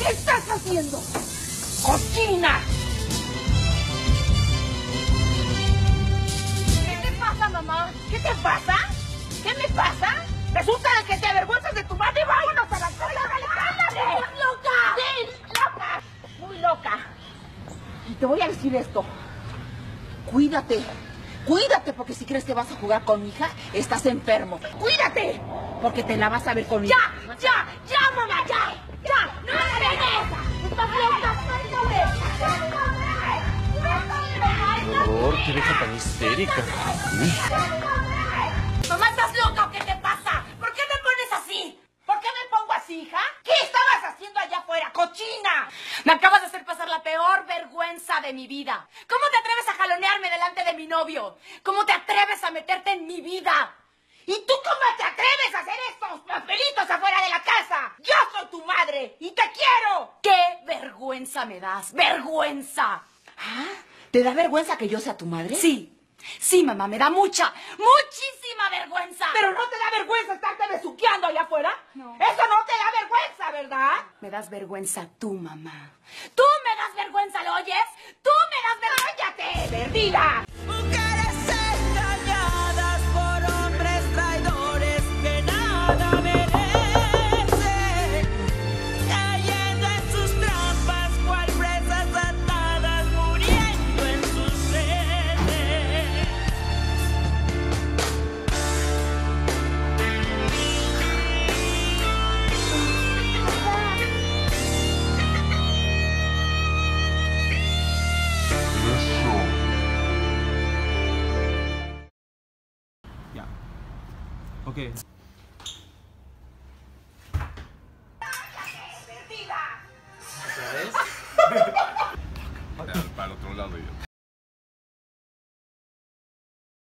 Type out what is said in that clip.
¿Qué estás haciendo? ¡Cochina! ¿Qué te pasa, mamá? ¿Qué te pasa? ¿Qué me pasa? Resulta que te avergüenzas de tu madre. ¡Vámonos a la casa! ¡Ándale! ¡Estás loca! ¡Sí, loca! Muy loca. Y te voy a decir esto. Cuídate. Cuídate, porque si crees que vas a jugar con mi hija, estás enfermo. ¡Cuídate! Porque te la vas a ver con mi hija. ¡Ya! ¡Ya, mamá! ¡Ya! ¡Ya! ¡No la dejes! ¡Estás loca! ¡Qué horror! ¡Qué vieja tan histérica! Mamá, ¿estás loca o qué te pasa? ¿Por qué me pones así? ¿Por qué me pongo así, hija? ¿Qué estabas haciendo allá afuera, cochina? Me acabas de hacer pasar la peor vergüenza de mi vida. ¿Cómo te atreves a jalonearme delante de mi novio? ¿Cómo te atreves a meterte en mi vida? ¿Y tú cómo te atreves a hacer estos papelitos afuera de la casa? Yo soy tu madre y te quiero. ¡Qué vergüenza me das! ¡Vergüenza! ¿Ah? ¿Te da vergüenza que yo sea tu madre? Sí. Sí, mamá, me da muchísima vergüenza. ¿Pero no te da vergüenza estarte besuqueando allá afuera? No. Eso no te da vergüenza, ¿verdad? Me das vergüenza tú, mamá. Tú me das vergüenza, ¿lo oyes? Tú me das vergüenza. ¡Cállate, perdida! Mujeres engañadas por hombres traidores que nada merecen, cayendo en sus trampas cual presas atadas, muriendo en sus redes. Ya. Ok. ¡Perdida! ¿Sabes? Para el otro lado, idiota.